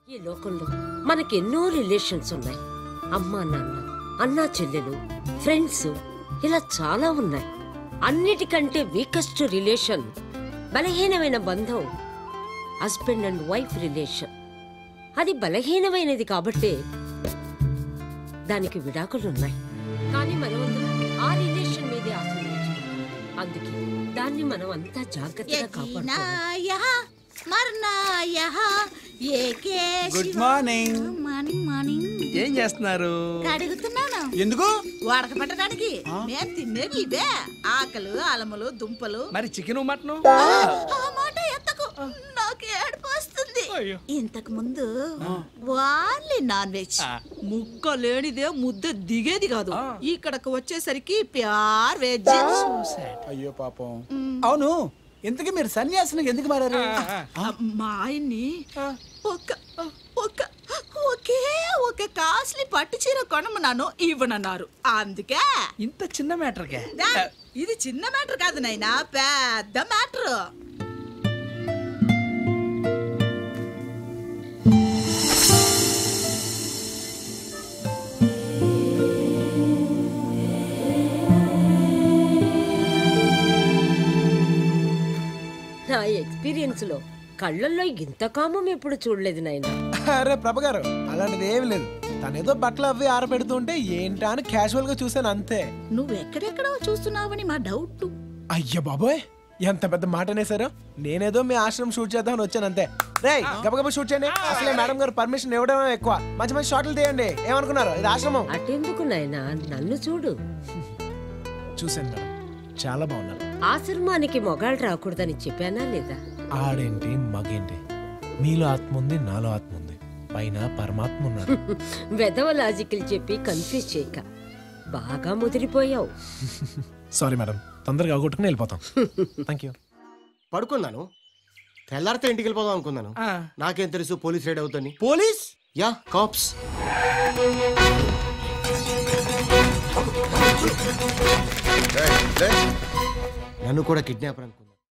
ఈ లోకంలో మనకెన్నో రిలేషన్స్ ఉన్నాయి. అమ్మా నాన్న, అన్నా చెల్లెలు, ఫ్రెండ్స్, ఇలా చాలా ఉన్నాయి. అన్నిటికంటే వీకెస్ట్ రిలేషన్, బలహీనమైన బంధం హస్బెండ్ అండ్ వైఫ్ రిలేషన్. అది బలహీనమైనది కాబట్టే దానికి విడాకులున్నాయి. కానీ మనమందరం ఆ రిలేషన్ మీదే ఆశ్రయించాం. అందుకే దాన్ని మనం అంతా జాగ్రత్తగా కాపాడుకోవాలి. Good morning. Morning morning. ఏం చేస్తున్నారు? కడుగుతున్నాను. ఎందుకు? వాడక పెట్టడానికి. నేను తినేవి ఇవే, ఆకలు, అలములు, దుంపలు. మరి చికెన్ మటన్? ఆ మాట ఎత్తకు, నాకు ఏడుపు వస్తుంది. ఇంతకు ముందు ఓన్లీ నాన్ వెజ్. ముక్క లేనిదే ముద్ద దిగేది కాదు. ఇక్కడకు వచ్చేసరికి ప్యూర్ వెజ్. అయ్యో పాపం. అవును, ఇంతకీ మీరు సన్యాసిని ఎందుకు మారారు? మా ఆయన్ని ఒకే ఒక కాస్ట్లీ పట్టు చీర కొనమన్నాను, ఇవ్వనన్నారు. అందుకే. ఇంత చిన్న మ్యాటర్కే? ఇది చిన్న మ్యాటర్ కాదు నాయనా, పెద్ద మ్యాటర్. నా ఎక్స్పీరియన్స్ లో కళ్ళల్లో ఇంత కామం ఎప్పుడు చూడలేదు నాయన. అరే ప్రభ గారు, అలాంటిది ఏమి లేదు. తనేదో బట్టలు అవి ఆరబెడుతుంటే ఏంటా అని క్యాజువల్ గా చూసాను అంతే. నువ్వు ఎక్కడెక్కడో చూస్తున్నావని మా డౌట్. అయ్య బాబోయ్, ఎంత పెద్ద మాట అనేసారు. నేనేదో మీ ఆశ్రమం షూట్ చేద్దామని వచ్చాను అంతే. రే గబగబా షూట్ చేయండి. అసలే మేడం గారు పర్మిషన్ ఇవ్వడం ఎక్కువ. మంచి మంచి షాట్లు తీయండి. ఏమనుకున్నారు, ఇది ఆశ్రమం. అటెందుకు నాయనా, నన్ను చూడు. చూసాను మేడం, చాలా బాగున్నారు. ఆశ్రమానికి మొగాళ్ళు రాకూడదని చెప్పానా లేదా? ఆడేంటి మగేంటి, మీలో ఆత్మ ఉంది, నాలో ఆత్మ ఉంది, పైన పరమాత్మ ఉన్నాడు. వెధవ లాజికల్ చెప్పి కన్ఫ్యూజ్ చేయక. బాగా ముదిరిపోయావు. సారీ మేడం, తొందరగా అవగొట్టుకుని వెళ్ళిపోతాం. Thank you. పడుకున్నాను, తెల్లారితే ఇంటికి వెళ్ళిపోదాం అనుకున్నాను. నాకేం తెలుసు పోలీస్ రైడ్ అవుతుంది. పోలీస్? Yeah, cops. నన్ను కూడా కిడ్నాపర్ అనుకున్నాను.